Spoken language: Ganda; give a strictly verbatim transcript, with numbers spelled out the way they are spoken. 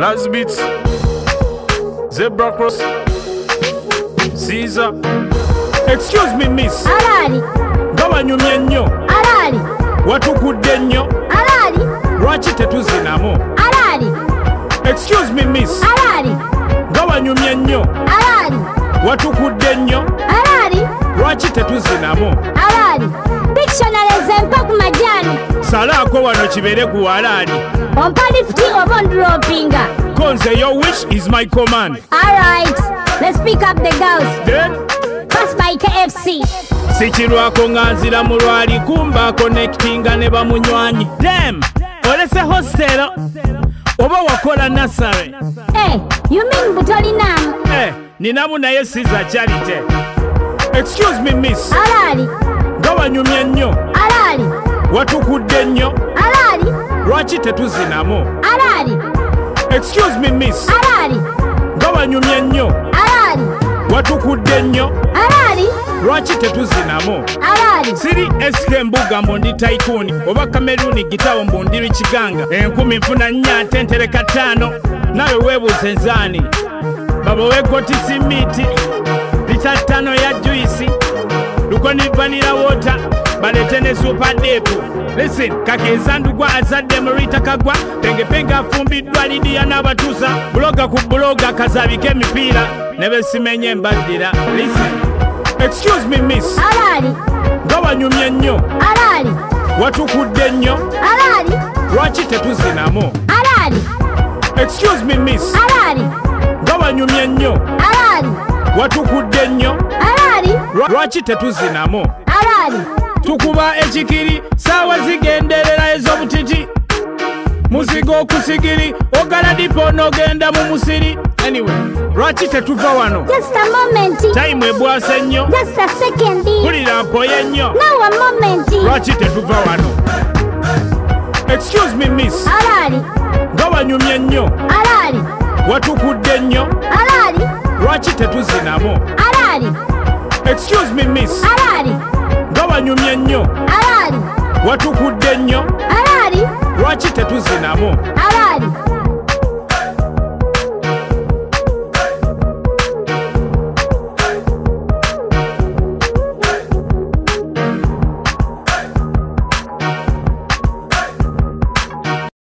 Last beats Zebrakross Sizza. Excuse me miss, Alaali gabanyumye nnyo, Alaali watukudde nnyo, Alaali lwaki tetuzinamu? Alaali Excuse me miss, Alaali gabanyumye nnyo, Alaali watukudde nnyo, Alaali lwaki tetuzinamu? Alaali Dictionary zempa ku majani Salaako wano kibeere ku Alaali. ompa lifti oba ondropinga. Konze, your wish is my command. Alright, let's pick up the girls. Then Pass by K F C. sikirwako nga nzira mu lwali kumba connectinga ne bamunywanyi. Dem olese hostelo oba wakola nasare. Eh, you mean butolinamu? Eh, ninamu naye Sizza charity. Excuse me miss, Alaali gabanyumye nnyo, Alaali watukudde nnyo, Alaali lwaki tetuzinamu? Alaali Excuse me miss, Alaali gabanyumye nnyo, Alaali watukudde nnyo, Alaali lwaki tetuzinamu? Alaali Siri S K Mbuga mbu ndi taikuni, oba Kameruni gitawo mbu ndi Kiganga. Enkumi nfuna nnya ate ntereka ttaano, nawe weebuuze nzaani. Baba wegoti simiti, lita ttaano ya juisi, lukoni vanilla water, balete ne super depu. Listen, kakenza ndugwa azadde murita kagwa, penge penge afumbiddwa Lidia n'abatuuza, buloga ku buloga kazabika emipiira, ne besimenye mbaddira. Listen, excuse me miss, Alaali gabanyumye nnyo, Alaali watukudde nnyo, Alaali lwaki tetuzinamu? Alaali Excuse me miss, Alaali gabanyumye nnyo, Alaali watukudde nnyo, Alaali lwa- lwaki tetuzinamu? Alaali Tukuba ekikiri saawa zigenderera ez'obutiti, muzigo okusigiri ogala dipo n'ogenda mu musiri. Anyway, lwaki tetuva wano? Just a moment. Time ebwase nnyo, Just a second. mpulira mpoye nnyo, Now a moment. lwaki tetuva wano? Excuse me miss, Alaali gabanyumye nnyo, Alaali watukudde nnyo, Alaali lwaki tetuzinamu? Alaali Excuse me miss, Alaali gabanyumye nnyo, Alaali watukudde nnyo, Alaali lwaki tetuzinamu? Alaali